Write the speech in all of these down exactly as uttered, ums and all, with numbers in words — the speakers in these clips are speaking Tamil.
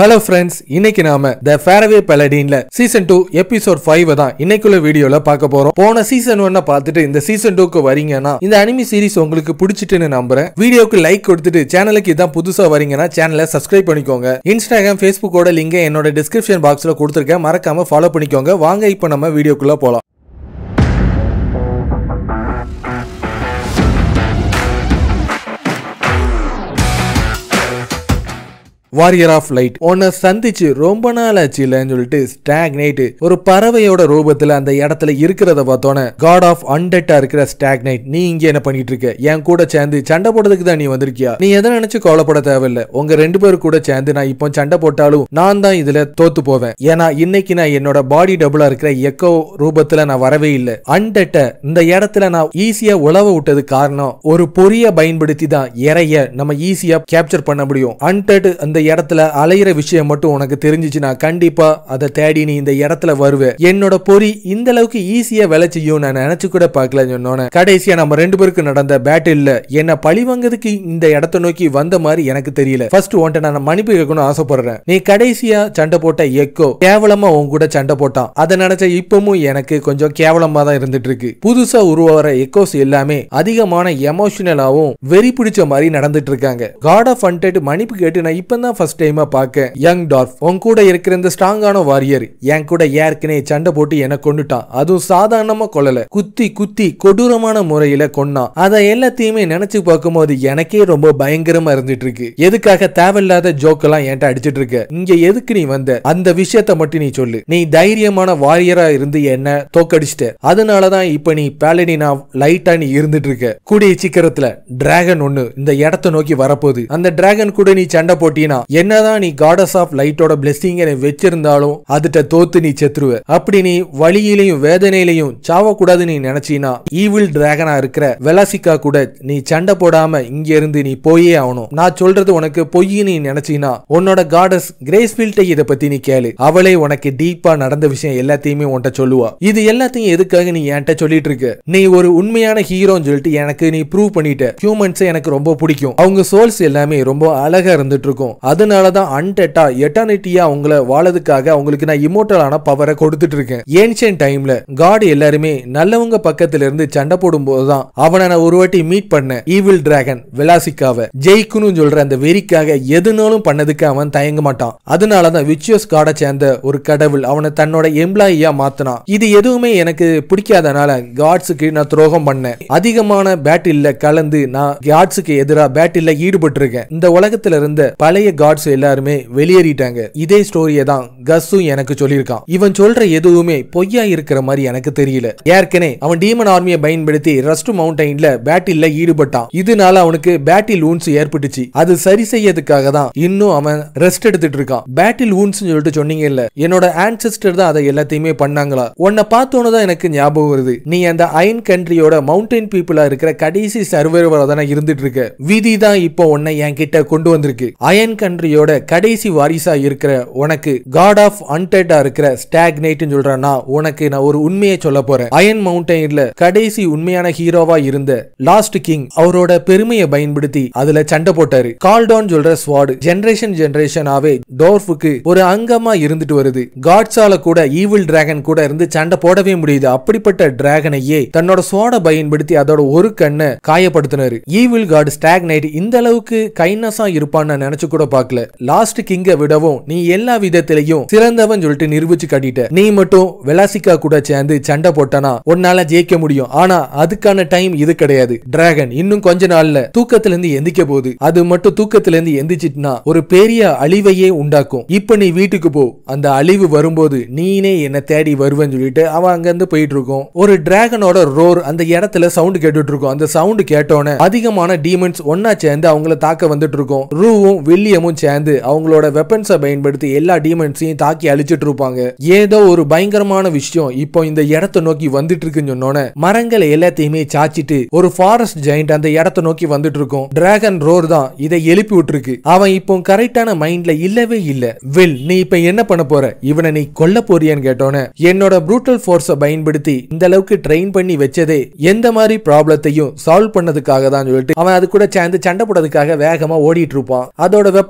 Hello friends, இன்னைக்கு நாம The Faraway Paladinல Season two Episode five தான் இன்னைக்குள்ள வீடியோல பார்க்க போறோம். போன Season one பார்த்துட்டு இந்த Season two க்கு வரீங்கன்னா இந்த அனிமி சீரிஸ் உங்களுக்கு பிடிச்சிட்டுன்னு நம்புறேன். வீடியோக்கு லைக் கொடுத்துட்டு சேனலுக்கு இதான் புதுசா வரீங்கன்னா சேனலை சப்ஸ்கிரைப் பண்ணிக்கோங்க. இன்ஸ்டாகிராம் ஃபேஸ்புக்கோட லிங்க் என்னோட டிஸ்கிரிப்ஷன் பாக்ஸ்ல கொடுத்துருக்கேன், மறக்காம ஃபாலோ பண்ணிக்கோங்க. வாங்க இப்போ நம்ம வீடியோக்குள்ள போலாம். வாரியர் ஆஃப் லைட் உன்னை சந்திச்சு ரொம்ப நாள் ஆச்சுலன்னு சொல்லிட்டு ஸ்டாக்னைட் ஒரு பறவையோட ரூபத்துல அந்த இடத்துல இருக்கிறத பார்த்தோன்னே காட் ஆஃப் அன்டெட்டா இருக்கிற ஸ்டாக்னைட், நீ இங்க என்ன பண்ணிட்டு இருக்க? என் கூட சேர்ந்து சண்டை போடுறதுக்கு தான் நீ வந்திருக்கியா? நீ எதை நினைச்சு கவலைப்பட தேவையில்லை. உங்க ரெண்டு பேரு கூட சேர்ந்து நான் இப்போ சண்டை போட்டாலும் நான் தான் இதுல தோத்து போவேன். ஏன்னா இன்னைக்கு நான் என்னோட பாடி டபுளா இருக்கிற எக்கோ ரூபத்துல நான் வரவே இல்லை. அன்டெட்ட இந்த இடத்துல நான் ஈஸியா உழவ விட்டது காரணம் ஒரு பொறிய பயன்படுத்தி தான் இறைய நம்ம ஈஸியா கேப்சர் பண்ண முடியும். அன்டெட் அந்த இடத்துல அலையிற விஷயம் மட்டும் உனக்கு தெரிஞ்சிச்சுனா கண்டிப்பா அதை தேடி நீ இந்த இடத்துல வருவே. என்னோட பொறி இந்த அளவுக்கு ஈஸியா வேலை செய்யும் நான் நினைச்சு கூட பார்க்கல சொன்னோன்னு கடைசியா நம்ம ரெண்டு பேருக்கு நடந்த பேட்டில்ல என்ன பழிவாங்கிறதுக்கு இந்த இடத்தை நோக்கி வந்த மாதிரி எனக்கு தெரியல. ஃபர்ஸ்ட் உன்ட்ட நான் மன்னிப்பு கேட்கணும்னு ஆசைப்படுறேன். நீ கடைசியா சண்டை போட்ட எக்கோ கேவலமா உன் கூட சண்டை போட்டான். அதை நினைச்ச இப்பவும் எனக்கு கொஞ்சம் கேவலமா தான் இருந்துட்டு இருக்கு. புதுசா உருவாகிற எக்கோஸ் எல்லாமே அதிகமான எமோஷனலாவும் வெறி பிடிச்ச மாதிரி நடந்துட்டு இருக்காங்க. காட் ஆஃப் அன்டெட் மன்னிப்பு கேட்டு நான் இப்பதான் ஃபர்ஸ்ட் டைமா பார்க்க யங் டார்ஃப் உன் கூட இருக்கிற இந்த ஸ்ட்ராங்கான வாரியர் என் கூட ஏற்கனவே சண்டை போட்டு என்ன கொண்டுட்டான். அதுவும் சாதாரணமா கொல்லல, குத்தி குத்தி கொடூரமான முறையில கொன்னான். அதை எல்லாத்தையுமே நினைச்சு பார்க்கும்போது எனக்கே ரொம்ப பயங்கரமா இருந்துட்டு இருக்கு. எதுக்காக தேவையில்லாத ஜோக்கெல்லாம் என்கிட்ட அடிச்சிட்டு இருக்க? இங்க எதுக்கு நீ வந்த? அந்த விஷயத்த மட்டும் நீ சொல்லு. நீ தைரியமான வாரியரா இருந்து என்ன தோக்கடிச்சிட்ட, அதனாலதான் இப்ப நீ பாலடினா லைட்டா நீ இருந்துட்டு இருக்க. கூடிய சீக்கிரத்துல டிராகன் ஒண்ணு இந்த இடத்தை நோக்கி வரப்போகுது. அந்த டிராகன் கூட நீ சண்டை போட்டினா என்னதான் நீ காடஸ் ஆஃப் லைட்டோட பிளெஸிங்க வச்சிருந்தாலும் அதுட்ட தோத்து நீ செத்துருவ. அப்படி நீ வழியிலையும் வேதனையிலையும் சாவக்கூடாது நீ நினைச்சீனா ஈவில் டிராகனா இருக்கிற வெலாசிகா கூட நீ சண்டை போடாம இங்க இருந்து நீ போயே ஆகணும். நான் சொல்றது உனக்கு பொய் நீ நினைச்சீனா உன்னோட காடஸ் கிரேஸ்ஃபீல்டை இதை பத்தி நீ கேளு. அவளே உனக்கு டீப்பா நடந்த விஷயம் எல்லாத்தையுமே உன்ட்ட சொல்லுவா. இது எல்லாத்தையும் எதுக்காக நீ என்கிட்ட சொல்லிட்டு இருக்க? நீ ஒரு உண்மையான ஹீரோன்னு சொல்லிட்டு எனக்கு நீ ப்ரூவ் பண்ணிட்ட. ஹியூமன்ஸ் எனக்கு ரொம்ப பிடிக்கும். அவங்க சோல்ஸ் எல்லாமே ரொம்ப அழகா இருந்துட்டு இருக்கும். அதனாலதான் அன்டெட்டா எட்டர்னிட்டியா அவங்கள வாழதுக்காக அவங்களுக்கு நான் இமோட்டலான பவரை கொடுத்துட்டு இருக்கேன். ஏன்ஷியன்ட் டைம்ல காட் எல்லாருமே நல்லவங்க பக்கத்துல இருந்து சண்டை போடும் போதுதான் அவனை நான் ஒரு வாட்டி மீட் பண்ணேன். ஈவில் டிராகன் வெலாசிகாவை ஜெயிக்கணும்னு சொல்ற அந்த வெறிக்காக எதுனாலும் பண்ணதுக்கு அவன் தயங்க மாட்டான். அதனாலதான் விச்சியஸ் காடை சேர்ந்த ஒரு கடவுள் அவனை தன்னோட எம்ப்ளாயியா மாத்தினான். இது எதுவுமே எனக்கு பிடிக்காதனால காட்ஸுக்கு நான் துரோகம் பண்ணேன். அதிகமான பேட்டில்ல கலந்து நான் காட்ஸுக்கு எதிராக பேட்டில்ல ஈடுபட்டு இருக்கேன். இந்த உலகத்துல இருந்த பழைய காட்ஸ் எல்லாருமே வெளியேறிட்டாங்க. இதே ஸ்டோரியை தான் கஸ்ஸும் எனக்கு சொல்லியிருக்கான். இவன் சொல்ற எதுவுமே பொய்யா இருக்கிற மாதிரி எனக்கு தெரியல. ஏற்கனவே அவன் டீமன் ஆர்மியை பயன்படுத்தி ரஸ்ட் மவுண்டைன்ல பேட்டில்ல ஈடுபட்டான். இதனால அவனுக்கு பேட்டில் வூண்ட்ஸ் ஏற்பட்டுச்சு. அது சரி செய்யறதுக்காக தான் இன்னும் அவன் ரெஸ்ட் எடுத்துட்டு இருக்கான். பேட்டில் வூண்ட்ஸ் சொல்லிட்டு சொன்னீங்கல்ல, என்னோட ஆன்செஸ்டர் தான் அதை எல்லாத்தையுமே பண்ணாங்களா? உன்னை பார்த்தோன்னு தான் எனக்கு ஞாபகம் வருது. நீ அந்த அயன் கண்ட்ரியோட மவுண்டைன் பீப்புளா இருக்கிற கடைசி சர்வைவரா தானே இருந்துட்டு இருக்க. விதி தான் இப்போ உன்னை என் கிட்ட கொண்டு வந்திருக்கு. அயன் கண்ட்ரியோட கடைசி வாரிசா இருக்கிற உனக்கு காட் ஆஃப் அன்டெட்டா இருக்கிற ஸ்டாக்னைட் சொல்றனா உனக்கு நான் ஒரு உண்மையை சொல்ல போறேன். அயன் மவுண்டைன்ல கடைசி உண்மையான ஹீரோவா இருந்த லாஸ்ட் கிங் அவரோட பெருமையை பயன்படுத்தி அதுல சண்டை போட்டாரு. கால்டான் சொல்ற ஸ்வார்டு ஜெனரேஷன் ஜெனரேஷனாவே டோர்ஃபுக்கு ஒரு அங்கமா இருந்துட்டு வருது. காட்ஸால கூட ஈவில் டிராகன் கூட இருந்து சண்டை போடவே முடியுது. அப்படிப்பட்ட டிராகனையே தன்னோட ஸ்வார்டை பயன்படுத்தி அதோட ஒரு கண்ணை காயப்படுத்தினாரு. ஈவில் காட் ஸ்டாக்னைட் இந்த அளவுக்கு கைனஸா இருப்பான்னு நினைச்சு கூட பார்க்கல. லாஸ்ட் கிங்க விடவும் நீ எல்லா விதத்திலையும் சிறந்தவன் சொல்லிட்டு நிரூபிச்சு காட்டிட்ட. நீ மட்டும் வெலாசிகா கூட சேர்ந்து சண்டை போட்டனா உன்னால ஜெயிக்க முடியும். ஆனா அதுக்கான டைம் இது கிடையாது. டிராகன் இன்னும் கொஞ்ச நாள்ல தூக்கத்துல இருந்து எந்திக்க போகுது. அது மட்டும் தூக்கத்துல இருந்து எந்திச்சிட்டுனா ஒரு பெரிய அழிவையே உண்டாக்கும். இப்ப நீ வீட்டுக்கு போ. அந்த அழிவு வரும்போது நீனே என்ன தேடி வருவேன்னு சொல்லிட்டு அவன் அங்க இருந்து போயிட்டு இருக்கும். ஒரு டிராகனோட ரோர் அந்த இடத்துல சவுண்ட் கேட்டுட்டு இருக்கும். அந்த சவுண்ட் கேட்டோன்னு அதிகமான டீமன்ஸ் ஒன்னா சேர்ந்து அவங்கள தாக்க வந்துட்டு இருக்கும். ரூவும் வில்லியமும் சேர்ந்து அவங்களோட வெப்பன்ஸை பயன்படுத்தி எல்லா டீமன்ஸையும் தாக்கி அழிச்சிட்டு இருப்பாங்க. ஏதோ ஒரு பயங்கரமான விஷயம் இப்போ இந்த இடத்தை நோக்கி வந்துட்டு இருக்குன்னு சொன்னோன்னே மரங்களை எல்லாத்தையுமே சாச்சிட்டு ஒரு ஃபாரஸ்ட் ஜெயண்ட் அந்த இடத்தை நோக்கி வந்துட்டு இருக்கும். டிராகன் ரோர் தான் இதை எழுப்பி விட்டுருக்கு. அவன் இப்போ கரெக்டான மைண்ட்ல இல்லவே இல்ல. வில், நீ இப்ப என்ன பண்ண போற? இவனை நீ கொல்ல போறியான்னு கேட்டோன்னே என்னோட ப்ரூட்டல் ஃபோர்ஸை பயன்படுத்தி இந்த அளவுக்கு ட்ரெயின் பண்ணி வச்சதே எந்த மாதிரி ப்ராப்ளத்தையும் சால்வ் பண்ணதுக்காக தான் சொல்லிட்டு அவன் அது கூட சேர்ந்து சண்டை போடுறதுக்காக வேகமா ஓடிட்டு இருப்பான். அதோட வெப்பன்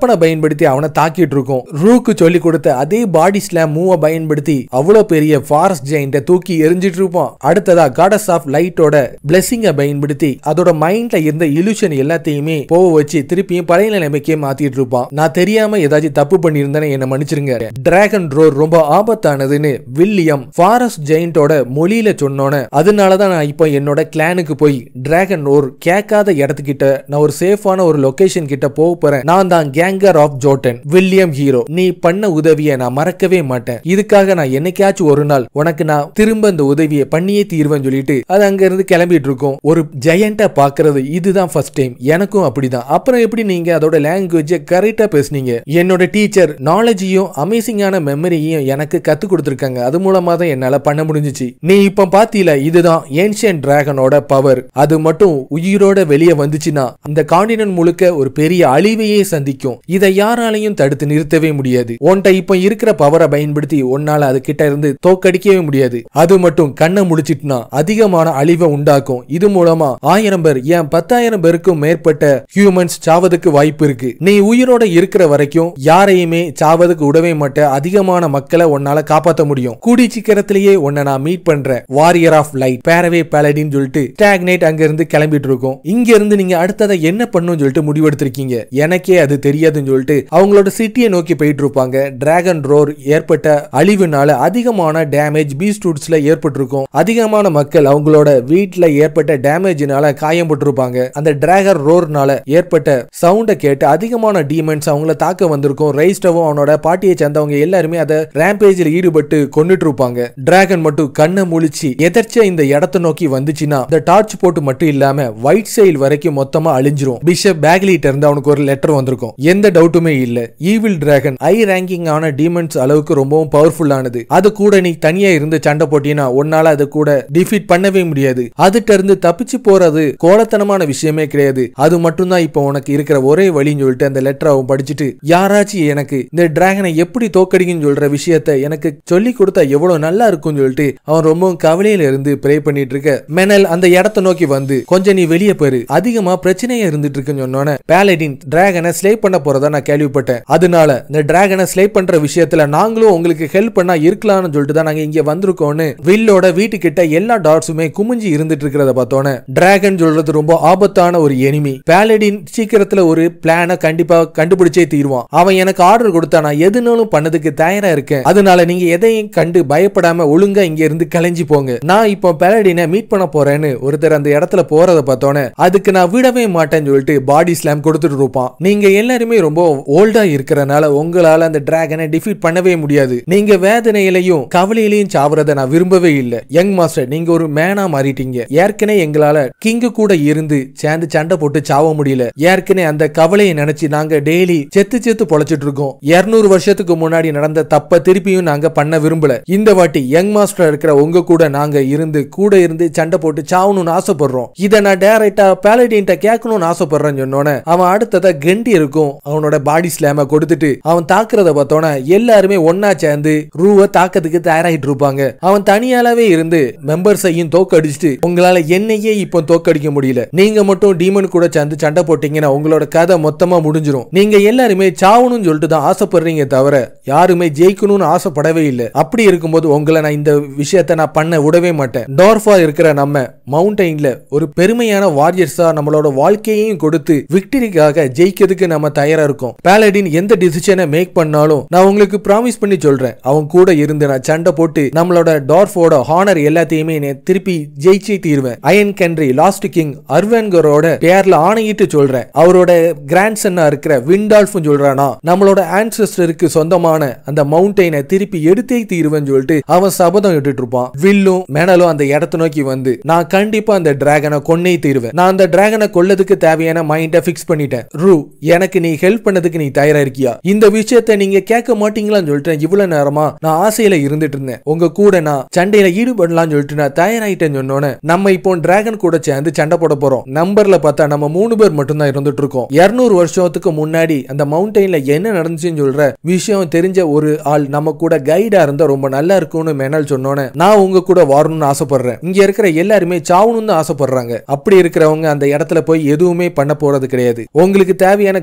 வெப்பனை பயன்படுத்தி அவனை தாக்கிட்டு இருக்கும். ரூக்கு சொல்லி கொடுத்த அதே பாடி ஸ்லாம் மூவ பயன்படுத்தி அவ்வளவு பெரிய ஃபாரஸ்ட் ஜெயிண்ட தூக்கி எரிஞ்சிட்டு இருப்பான். அடுத்ததா காடஸ் ஆஃப் லைட்டோட பிளெஸிங்க பயன்படுத்தி அதோட மைண்ட்ல இருந்த இலுஷன் எல்லாத்தையுமே போக வச்சு திருப்பியும் பழைய நிலைமைக்கே மாத்திட்டு இருப்பான். நான் தெரியாம ஏதாச்சும் தப்பு பண்ணியிருந்தேன்னு என்ன மன்னிச்சிருங்க. டிராகன் ரோர் ரொம்ப ஆபத்தானதுன்னு வில்லியம் ஃபாரஸ்ட் ஜெயிண்டோட மொழியில சொன்னோன்னு அதனாலதான் நான் இப்போ என்னோட கிளானுக்கு போய் டிராகன் ரோர் கேட்காத இடத்துக்கிட்ட நான் ஒரு சேஃபான ஒரு லொகேஷன் கிட்ட போக போறேன். நான் தான் ganger of Jotun William hero. நீ பண்ண உதவியை நான் மறக்கவே மாட்டேன். இதுக்காக நான் என்னைக்காச்சும் ஒரு நாள் உனக்கு நான் திரும்ப இந்த உதவியை பண்ணியே தீர்வேன்னு சொல்லிட்டு அது அங்க இருந்து கிளம்பிட்டு இருக்கும். ஒரு ஜெயண்டா பாக்குறது இதுதான் ஃபர்ஸ்ட் டைம். எனக்கும் அப்படிதான். அப்புறம் எப்படி நீங்க அதோட லாங்குவேஜ் கரெக்டா பேசுனீங்க? என்னோட டீச்சர் நாலேஜையும் அமேசிங்கான மெமரியையும் எனக்கு கத்து கொடுத்திருக்காங்க. அது மூலமா தான் என்னால பண்ண முடிஞ்சிச்சு. நீ இப்ப பாத்தீல இதுதான் ஏன்ஷியன்ட் டிராகனோட பவர். அது மட்டும் உயிரோட வெளியே வந்துச்சுன்னா இந்த காண்டினென்ட் முழுக்க ஒரு பெரிய அழிவையே சந்திக்கும். இதை யாராலையும் தடுத்து நிறுத்தவே முடியாது. உன்கிட்ட இப்ப இருக்கிற பவரை பயன்படுத்தி உன்னால அது கிட்ட இருந்து தோக்கடிக்கவே முடியாது. அது மட்டும் கண்ணை முடிச்சிட்டுனா அதிகமான அழிவை உண்டாக்கும். இது மூலமா ஆயிரம் பேர் ஏன் பத்தாயிரம் பேருக்கும் மேற்பட்ட ஹியூமன்ஸ் சாவதுக்கு வாய்ப்பு இருக்கு. நீ உயிரோட இருக்கிற வரைக்கும் யாரையுமே சாவதுக்கு விடவே மாட்ட. அதிகமான மக்களை உன்னால காப்பாற்ற முடியும். கூடி சீக்கிரத்திலேயே உன்னை நான் மீட் பண்றேன். வாரியர் ஆஃப் லைட் பேரவே பேலடின் சொல்லிட்டு ஸ்டாக்னைட் அங்க இருந்து கிளம்பிட்டு இருக்கும். இங்க இருந்து நீங்க அடுத்ததை என்ன பண்ணும் சொல்லிட்டு முடிவெடுத்திருக்கீங்க. எனக்கே அது தெரியாதுன்னு சொல்லிட்டு அவங்களோட சிட்டியை நோக்கி போயிட்டு இருப்பாங்க. டிராகன் ரோர் ஏற்பட்ட அழிவுனால அதிகமான டேமேஜ் பீஸ்டூட்ஸ்ல ஏற்பட்டிருக்கும். அதிகமான மக்கள் அவங்களோட வீட்டுல ஏற்பட்ட டேமேஜ்னால காயப்பட்டிருப்பாங்க. அந்த டிராகன் ரோர்னால ஏற்பட்ட சவுண்ட கேட்டு அதிகமான டீமன்ஸ் அவங்கள தாக்க வந்திருக்கும். ரைஸ்டவும் அவனோட பாட்டியை சேர்ந்தவங்க எல்லாருமே அதை ரேம்பேஜில் ஈடுபட்டு கொண்டுட்டு இருப்பாங்க. டிராகன் மட்டும் கண்ணை முழிச்சு எதர்ச்சியா இந்த இடத்தை நோக்கி வந்துச்சுன்னா இந்த டார்ச் போட்டு மட்டும் இல்லாம ஒயிட் சைல் வரைக்கும் மொத்தமா அழிஞ்சிரும். பிஷப் பேக்லிட்ட இருந்து அவனுக்கு ஒரு லெட்டர் வந்திருக்கும். எந்த டவுட்டுமே இல்ல. ஈவில் டிராகன் ஹை ரேங்கிங் ஆன டீமன்ஸ் அளவுக்கு ரொம்பவும் பவர்ஃபுல்லானது. அது கூட நீ தனியா இருந்து சண்டை போட்டினா உன்னால அது கூட டிஃபீட் பண்ணவே முடியாது. அதுட்ட இருந்து தப்பிச்சு போறது கோலத்தனமான விஷயமே கிடையாது. அது மட்டும் தான் இப்போ உனக்கு இருக்கிற ஒரே வழின்னு சொல்லிட்டு அந்த லெட்டர் அவன் படிச்சுட்டு யாராச்சும் எனக்கு இந்த டிராகனை எப்படி தோக்கடிக்குன்னு சொல்ற விஷயத்த எனக்கு சொல்லி கொடுத்தா எவ்வளவு நல்லா இருக்கும்னு சொல்லிட்டு அவன் ரொம்ப கவலையில இருந்து ப்ரே பண்ணிட்டு இருக்க மெனல் அந்த இடத்தை நோக்கி வந்து கொஞ்சம் நீ வெளியே போயிரு, அதிகமா பிரச்சனையா இருந்துட்டு இருக்குன்னு சொன்னோன்னே பேலடின் டிராகனை ஸ்லே பண்ண போறதா நான் கேள்விப்பட்டேன். அதனால இந்த டிராகனை ஸ்லே பண்ற விஷயத்துல நாங்களும் உங்களுக்கு ஹெல்ப் பண்ணா இருக்கலாம்னு சொல்லிட்டு தான் நாங்க இங்க வந்திருக்கோம்னு வில்லோட வீட்டுக்கிட்ட எல்லா டாட்ஸுமே குமிஞ்சி இருந்துட்டு இருக்கிறத பார்த்தோன்னே டிராகன் சொல்றது ரொம்ப ஆபத்தான ஒரு எனிமி. பேலடின் சீக்கிரத்துல ஒரு பிளான கண்டிப்பா கண்டுபிடிச்சே தீருவான். அவன் எனக்கு ஆர்டர் கொடுத்தா நான் எதுனாலும் பண்ணதுக்கு தயாரா இருக்கேன். அதனால நீங்க எதையும் கண்டு பயப்படாம ஒழுங்கா இங்க இருந்து கலைஞ்சி போங்க. நான் இப்போ பேலடினை மீட் பண்ண போறேன்னு ஒருத்தர் அந்த இடத்துல போறத பார்த்தோன்னே அதுக்கு நான் விடவே மாட்டேன்னு சொல்லிட்டு பாடி ஸ்லாம் கொடுத்துட்டு இருப்பான். நீங்க எல்லாருமே ரொம்ப ஓல்டா இருக்கிறனால உங்களால அந்த டிராகனை டிஃபீட் பண்ணவே முடியாது. நீங்க வேதனையிலையும் கவலையிலையும் சாவறத நான் விரும்பவே இல்லை. யங் மாஸ்டர் நீங்க ஒரு மேனா மாறிட்டீங்க. ஏற்கனவே எங்களால கிங்கு கூட இருந்து சேர்ந்து சண்டை போட்டு சாவ முடியல. ஏற்கனவே அந்த கவலையை நினைச்சு நாங்க டெய்லி செத்து செத்து பொழைச்சிட்டு இருக்கோம். இருநூறு வருஷத்துக்கு முன்னாடி நடந்த தப்ப திருப்பியும் நாங்க பண்ண விரும்பல. இந்த வாட்டி யங் மாஸ்டர் இருக்கிற உங்க கூட நாங்க இருந்து கூட இருந்து சண்டை போட்டு சாவணும்னு ஆசைப்படுறோம். இதை நான் டைரக்டா பேலடின்ட்ட கேட்கணும்னு ஆசைப்படுறேன்னு சொன்னோன்னே அவன் அடுத்ததா கெண்டி இருக்கும் அவனோட பாடி ஸ்லாம கொடுத்துட்டு அவன் தாக்குறத பார்த்தோன்னே எல்லாருமே ஒன்னா சேர்ந்து ரூவை தாக்கத்துக்கு தயாராகிட்டு இருப்பாங்க. அவன் தனியாலவே இருந்து மெம்பர்ஸையும் தோக்கடிச்சுட்டு உங்களால என்னையே இப்போ தோக்கடிக்க முடியல. நீங்க மட்டும் டீமன் கூட சேர்ந்து சண்டை போட்டீங்கன்னா உங்களோட கதை மொத்தமா முடிஞ்சிரும். நீங்க எல்லாருமே சாவணும்னு சொல்லிட்டு தான் ஆசைப்படுறீங்க தவிர யாருமே ஜெயிக்கணும்னு ஆசைப்படவே இல்லை. அப்படி இருக்கும்போது உங்களை நான் இந்த விஷயத்தை நான் பண்ண விடவே மாட்டேன். டார்ஃபா இருக்கிற நம்ம மவுண்டன்ல ஒரு பெருமையான வாரியர்ஸா நம்மளோட வாழ்க்கையையும் கொடுத்து விக்டரிக்காக ஜெயிக்கிறதுக்கு நம்ம தயாரா இருக்கோம். பேலடின் எந்த டிசிஷனை மேக் பண்ணாலும் நான் உங்களுக்கு ப்ராமிஸ் பண்ணி சொல்றேன் அவன் கூட இருந்து நான் சண்டை போட்டு நம்மளோட டார்ஃபோட ஹானர் எல்லாத்தையுமே திருப்பி ஜெயிச்சே தீர்வேன். அயன் கண்ட்ரி லாஸ்ட் கிங் அர்வன்கரோட பேர்ல ஆணையிட்டு சொல்றேன். அவரோட கிராண்ட்சன்னா இருக்கிற விண்டால்ஃப் சொல்றானா நம்மளோட ஆன்செஸ்டருக்கு சொந்தமான அந்த மவுண்டனை திருப்பி எடுத்தே தீர்வேன்னு சொல்லிட்டு அவன் சபதம் இட்டுட்டு இருப்பான். வில்லும் மெனலும் அந்த இடத்தை நோக்கி வந்து நான் கண்டிப்பா அந்த டிராகனை கொன்னே தீர்வேன். நான் அந்த டிராகனை கொல்லதுக்கு தேவையான மைண்ட பிக்ஸ் பண்ணிட்டேன். ரூ எனக்கு நீ ஹெல்ப் பண்ணதுக்கு நீ தயாரா இருக்கியா? இந்த விஷயத்தை நீங்க கேட்க மாட்டீங்களான்னு சொல்லிட்டு இவ்வளவு நேரமா நான் ஆசையில இருந்துட்டு இருந்தேன். உங்க கூட நான் சண்டையில ஈடுபடலாம்னு சொல்லிட்டு நான் தயாராயிட்டேன்னு சொன்னோன்னே நம்ம இப்போ டிராகன் கூட சேர்ந்து சண்டை போட போறோம். நம்பர்ல பார்த்தா நம்ம மூணு பேர் மட்டும் தான் இருந்துட்டு இருக்கோம். இருநூறு வருஷத்துக்கு முன்னாடி அந்த மவுண்டன்ல என்ன நடந்துச்சுன்னு சொல்ற விஷயம் தெரிஞ்ச ஒரு ஆள் நம்ம கூட கைடா இருந்தா ரொம்ப நல்லா இருக்கும்னு மெனல் சொன்னோன்னே நான் உங்க கூட வரணும்னு ஆசைப்படுறேன். இங்க இருக்கிற எல்லாருமே சாவணும்னு ஆசைப்படுறாங்க. அப்படி இருக்கிறவங்க அந்த இடத்துல போய் எதுவுமே பண்ண போறது கிடையாது. உங்களுக்கு தேவையான கைடா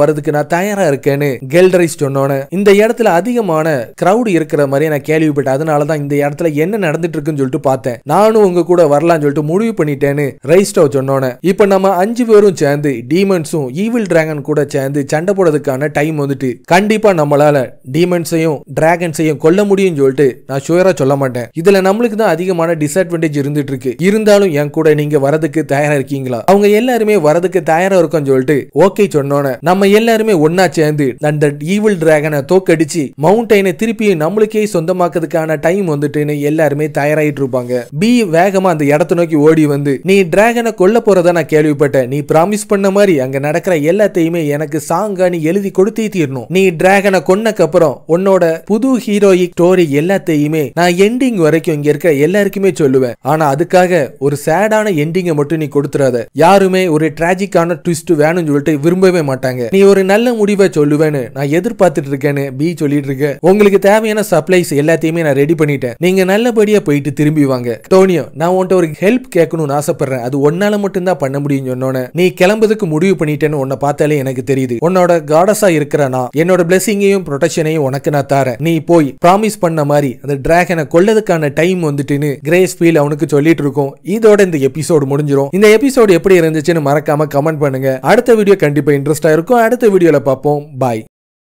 வரதுக்கு நான் தயாரா இருக்கேன்னு கெல்டரைஸ் சொன்னோன்னு இந்த இடத்துல அதிகமான கிரௌட் இருக்கிற மாதிரி நான் கேள்விப்பட்டேன். அதனாலதான் இந்த இடத்துல என்ன நடந்துட்டு இருக்குன்னு சொல்லிட்டு பார்த்தேன். நானும் உங்க கூட வரலாம்னு சொல்லிட்டு முடிவு பண்ணிட்டேன்னு ரைஸ்டோ சொன்னோன்னு இப்ப நம்ம அஞ்சு பேரும் சேர்ந்து டீமன்ஸும் ஈவில் டிராகன் கூட சேர்ந்து சண்டை போடுறதுக்கான டைம் வந்துட்டு கண்டிப்பா நம்மளால டீமன்ஸையும் டிராகன்ஸையும் கொல்ல முடியும் சொல்லிட்டு நான் ஷுவரா சொல்ல மாட்டேன். இதுல நம்மளுக்கு தான் அதிகமான டிஸ்அட்வான்டேஜ் இருந்துட்டு இருக்கு. இருந்தாலும் என் கூட நீங்க வரதுக்கு தயாரா இருக்கீங்களா? அவங்க எல்லாருமே வரதுக்கு தயாரா இருக்கும் சொல்லிட்டு ஓகே சொன்னோன்னு நம்ம எல்லாருமே ஒன்னா சேர்ந்து அந்த ஈவில் டிராகனை தோக்கடிச்சு மவுண்டைனை திருப்பி நம்மளுக்கே சொந்தமாக்கிறதுக்கான டைம் வந்துட்டுன்னு எல்லாருமே தயாராயிட்டு இருப்பாங்க. பி வேகமா அந்த இடத்தை நோக்கி ஓடி வந்து நீ டிராகனை கொல்ல போறதா நான் கேள்விப்பட்டேன். நீ பிராமிஸ் பண்ண மாதிரி அங்க நடக்கிற எல்லாத்தையுமே எனக்கு சாங்கா நீ எழுதி கொடுத்தே தீரணும். நீ டிராகனை கொன்னக்கு அப்புறம் உன்னோட புது ஹீரோயிக் ஸ்டோரி எல்லாத்தையுமே நான் எண்டிங் வரைக்கும் இங்க இருக்க எல்லாருக்குமே சொல்லுவேன். ஆனா அதுக்காக ஒரு சேடான எண்டிங்கை மட்டும் நீ கொடுத்துறாத. யாருமே ஒரு டிராஜிக்கான ட்விஸ்ட் வேணும்னு சொல்லிட்டு விரும்பவே மாட்டாங்க. நீ ஒரு நல்ல முடிவை சொல்லுவேன்னு நான் எதிர்பார்த்துட்டு இருக்கேன்னு பி சொல்லிட்டு இருக்க. உங்களுக்கு தேவையான சப்ளைஸ் எல்லாத்தையுமே நான் ரெடி பண்ணிட்டேன். நீங்க நல்லபடியா போயிட்டு திரும்பி வாங்க. டோனியோ, நான் உன்கிட்ட ஒரு ஹெல்ப் கேட்கணும்னு ஆசைப்படுறேன். அது ஒன்னால மட்டும் தான் பண்ண முடியும் சொன்னோன்னு நீ கிளம்புறதுக்கு முடிவு பண்ணிட்டேன்னு உன்னை பார்த்தாலே எனக்கு தெரியுது. உன்னோட காடஸா இருக்கிற நான் என்னோட பிளெஸிங்கையும் ப்ரொடெக்ஷனையும் உனக்கு நான் தரேன். நீ போய் ப்ராமிஸ் பண்ண மாதிரி அந்த டிராகனை கொல்லதுக்கான டைம் வந்துட்டுன்னு கிரேஸ் ஃபீல் அவனுக்கு சொல்லிட்டு இருக்கும். இதோட இந்த எபிசோடு முடிஞ்சிரும். இந்த எபிசோடு எப்படி இருந்துச்சுன்னு மறக்காம கமெண்ட் பண்ணுங்க. அடுத்த வீடியோ கண்டிப்பா இன்ட்ரெஸ்டா இருக்கும். அடுத்த வீடியோல பார்ப்போம். பாய்.